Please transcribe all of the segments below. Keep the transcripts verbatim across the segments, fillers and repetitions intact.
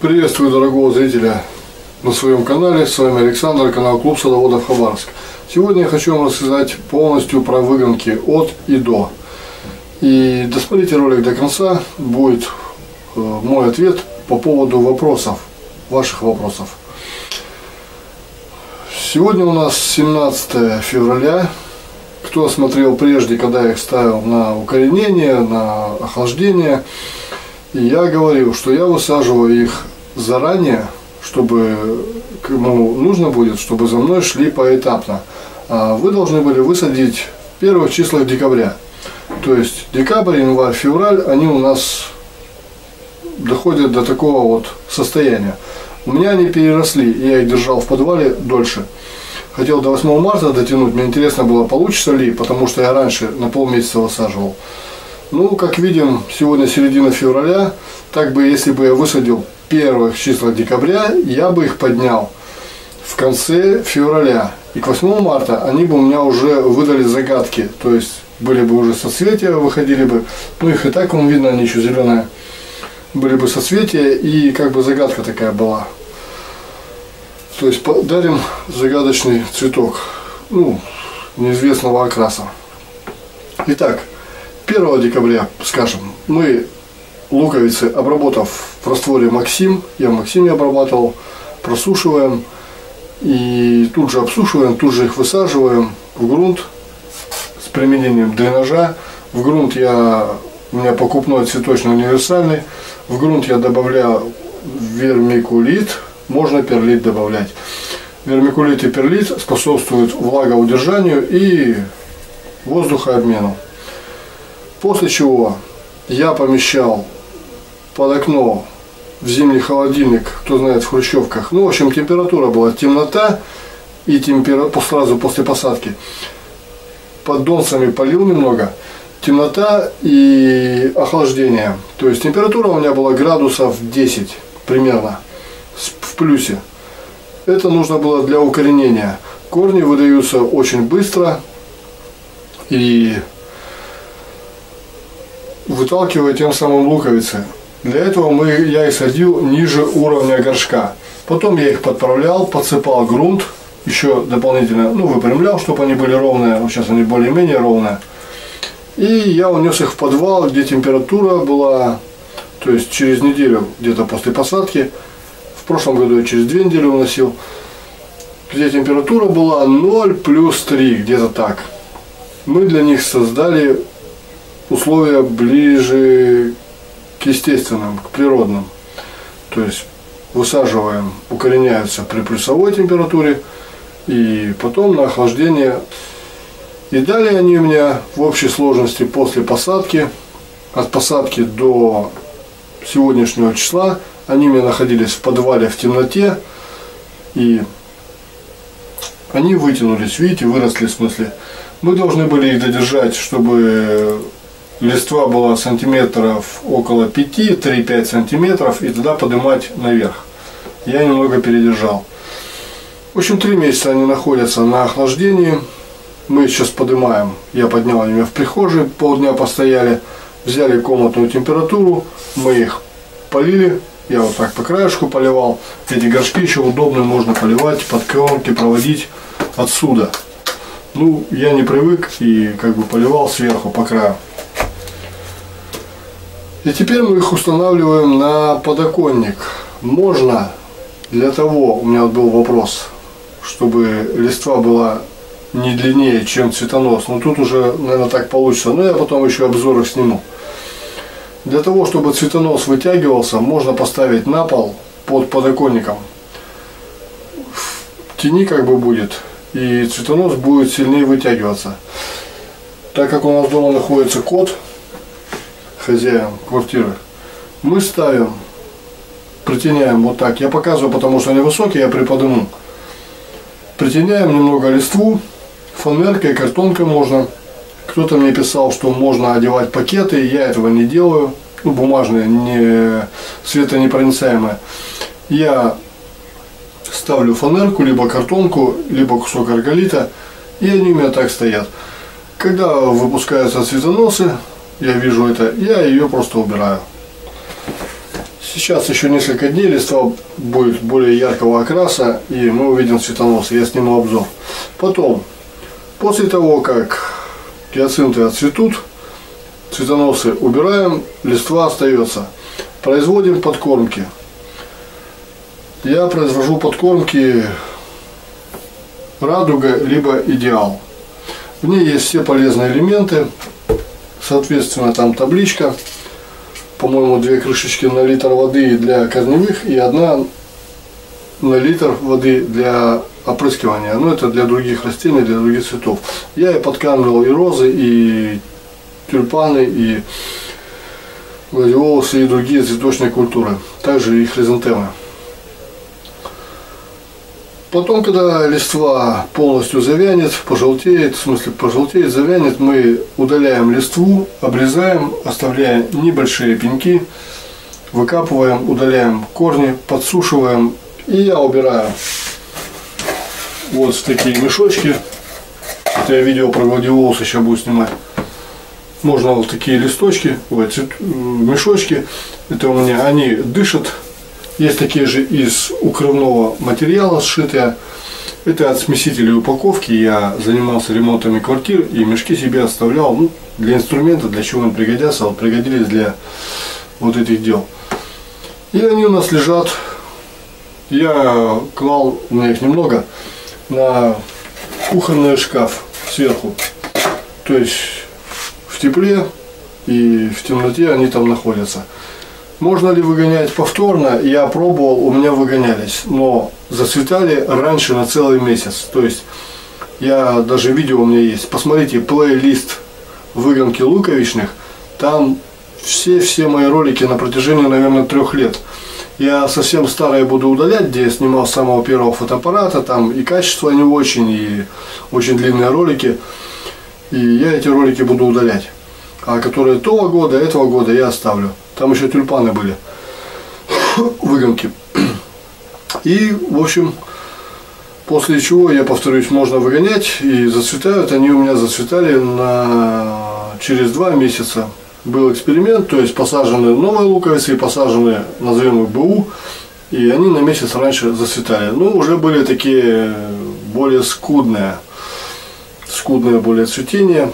Приветствую дорогого зрителя на своем канале. С вами Александр, канал Клуб Садоводов Хабаровск. Сегодня я хочу вам рассказать полностью про выгонки от и до. И досмотрите ролик до конца, будет мой ответ по поводу вопросов, ваших вопросов. Сегодня у нас семнадцатое февраля. Кто смотрел прежде, когда я их ставил на укоренение, на охлаждение, и я говорил, что я высаживаю их заранее, чтобы кому нужно будет, чтобы за мной шли поэтапно. А вы должны были высадить в первых числах декабря. То есть декабрь, январь, февраль, они у нас доходят до такого вот состояния. У меня они переросли, и я их держал в подвале дольше. Хотел до восьмого марта дотянуть, мне интересно было, получится ли, потому что я раньше на полмесяца высаживал. Ну, как видим, сегодня середина февраля, так бы, если бы я высадил в первых числах декабря, я бы их поднял в конце февраля. И к восьмому марта они бы у меня уже выдали загадки, то есть были бы уже соцветия, выходили бы, ну их и так, вон видно, они еще зеленые, были бы соцветия, и как бы загадка такая была. То есть дарим загадочный цветок, ну, неизвестного окраса. Итак, первого декабря, скажем, мы луковицы, обработав в растворе Максим, я в Максиме обрабатывал, просушиваем и тут же обсушиваем, тут же их высаживаем в грунт с применением дренажа. В грунт я, у меня покупной цветочный универсальный, в грунт я добавляю вермикулит. Можно перлит добавлять. Вермикулит и перлит способствуют влагоудержанию и воздухообмену. После чего я помещал под окно в зимний холодильник, кто знает, в хрущевках. Ну, в общем, температура была темнота и температура сразу после посадки. Под донцами полил немного. Темнота и охлаждение. То есть температура у меня была градусов десять примерно. В плюсе. Это нужно было для укоренения. Корни выдаются очень быстро и выталкивая тем самым луковицы. Для этого мы, я их садил ниже уровня горшка. Потом я их подправлял, подсыпал грунт, еще дополнительно, ну, выпрямлял, чтобы они были ровные. Вот сейчас они более-менее ровные. И я унес их в подвал, где температура была, то есть через неделю, где-то после посадки. В прошлом году я через две недели уносил, где температура была ноль плюс три, где-то так. Мы для них создали условия ближе к естественным, к природным. То есть высаживаем, укореняются при плюсовой температуре и потом на охлаждение. И далее они у меня в общей сложности после посадки, от посадки до сегодняшнего числа, они у меня находились в подвале в темноте, и они вытянулись, видите, выросли в смысле. Мы должны были их додержать, чтобы листва была сантиметров около пяти, три-пять сантиметров, и тогда поднимать наверх. Я немного передержал. В общем, три месяца они находятся на охлаждении. Мы сейчас поднимаем, я поднял они в прихожей, полдня постояли, взяли комнатную температуру, мы их полили. Я вот так по краешку поливал. Эти горшки еще удобно можно поливать, под кромки проводить отсюда. Ну, я не привык и как бы поливал сверху по краю. И теперь мы их устанавливаем на подоконник. Можно для того, у меня вот был вопрос, чтобы листва была не длиннее, чем цветонос. Но тут уже, наверное, так получится. Но я потом еще обзор их сниму. Для того, чтобы цветонос вытягивался, можно поставить на пол под подоконником. В тени как бы будет, и цветонос будет сильнее вытягиваться. Так как у нас дома находится кот, хозяин квартиры, мы ставим, притеняем вот так. Я показываю, потому что они высокие, я приподниму. Притеняем немного листву, фанеркой, картонкой можно. Кто-то мне писал, что можно одевать пакеты, я этого не делаю, ну, бумажные, не светонепроницаемые. Я ставлю фанерку, либо картонку, либо кусок арголита, и они у меня так стоят. Когда выпускаются цветоносы, я вижу это, я ее просто убираю. Сейчас еще несколько дней листва будет более яркого окраса, и мы увидим цветоносы. Я сниму обзор. Потом, после того, как гиацинты отцветут, цветоносы убираем, листва остается. Производим подкормки. Я произвожу подкормки Радуга либо Идеал. В ней есть все полезные элементы. Соответственно, там табличка. По-моему, две крышечки на литр воды для корневых и одна на литр воды для опрыскивания. Но это для других растений, для других цветов. Я и подкармливал и розы, и тюльпаны, и гладиолусы, и другие цветочные культуры. Также и хризантемы. Потом, когда листва полностью завянет, пожелтеет, в смысле пожелтеет, завянет, мы удаляем листву, обрезаем, оставляя небольшие пеньки, выкапываем, удаляем корни, подсушиваем. И я убираю вот в такие мешочки. Это я видео про гладиолус еще буду снимать. Можно вот такие листочки, вот, мешочки. Это у меня, они дышат. Есть такие же из укрывного материала сшитые. Это от смесителей упаковки. Я занимался ремонтами квартир и мешки себе оставлял, ну, для инструмента, для чего они пригодятся. Вот пригодились для вот этих дел. И они у нас лежат. Я клал, у меня их немного, на кухонный шкаф сверху. То есть в тепле и в темноте они там находятся. Можно ли выгонять повторно? Я пробовал, у меня выгонялись, но зацветали раньше на целый месяц. То есть, я даже видео у меня есть. Посмотрите плейлист выгонки луковичных. Там все-все мои ролики на протяжении, наверное, трех лет. Я совсем старые буду удалять, где я снимал с самого первого фотоаппарата. Там и качество не очень, и очень длинные ролики. И я эти ролики буду удалять. А которые того года, этого года я оставлю. Там еще тюльпаны были, выгонки. И, в общем, после чего, я повторюсь, можно выгонять. И зацветают, они у меня зацветали на... через два месяца. Был эксперимент, то есть посажены новые луковицы и посажены, назовем их БУ. И они на месяц раньше зацветали. Ну, уже были такие более скудные, скудное более цветение.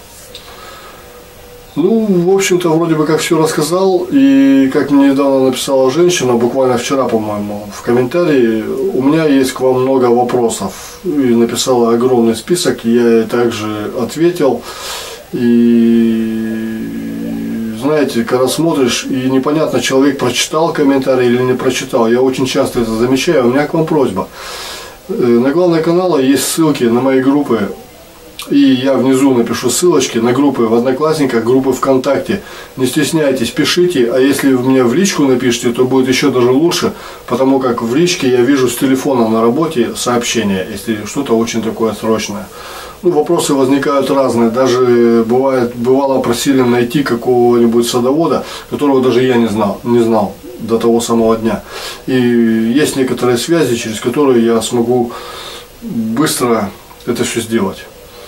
Ну, в общем-то, вроде бы как все рассказал. И как мне недавно написала женщина, буквально вчера, по-моему, в комментарии, у меня есть к вам много вопросов. И написала огромный список, я ей также ответил. И знаете, когда смотришь, и непонятно, человек прочитал комментарий или не прочитал, я очень часто это замечаю. У меня к вам просьба. На главном канале есть ссылки на мои группы. И я внизу напишу ссылочки на группы в Одноклассниках, группы ВКонтакте. Не стесняйтесь, пишите. А если вы мне в личку напишите, то будет еще даже лучше. Потому как в личке я вижу с телефона на работе сообщения, если что-то очень такое срочное. Ну, вопросы возникают разные. Даже бывает, бывало просили найти какого-нибудь садовода, которого даже я не знал, не знал до того самого дня. И есть некоторые связи, через которые я смогу быстро это все сделать.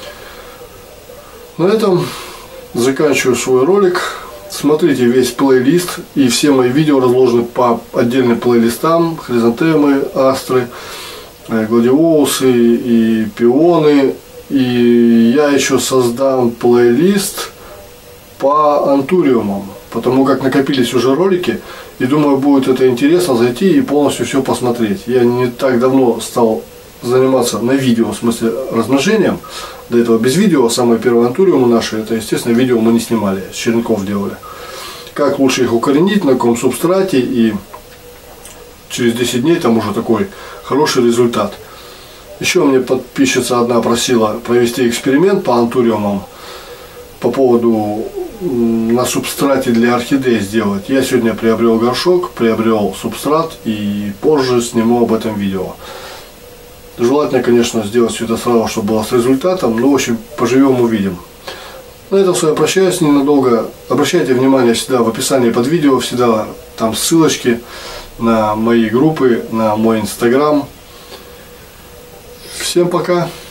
На этом заканчиваю свой ролик. Смотрите весь плейлист, и все мои видео разложены по отдельным плейлистам. Хризантемы, астры, гладиолусы и пионы. И я еще создам плейлист по антуриумам, потому как накопились уже ролики. И думаю, будет это интересно зайти и полностью все посмотреть. Я не так давно стал заниматься на видео, в смысле размножением. До этого без видео, самые первые антуриумы наши, это, естественно, видео мы не снимали, с черенков делали. Как лучше их укоренить, на каком субстрате, и через десять дней там уже такой хороший результат. Еще мне подписчица одна просила провести эксперимент по антуриумам, по поводу на субстрате для орхидей сделать. Я сегодня приобрел горшок, приобрел субстрат, и позже сниму об этом видео. Желательно, конечно, сделать все это сразу, чтобы было с результатом, но, в общем, поживем, увидим. На этом с вами прощаюсь ненадолго. Обращайте внимание всегда в описании под видео, всегда там ссылочки на мои группы, на мой инстаграм. Всем пока!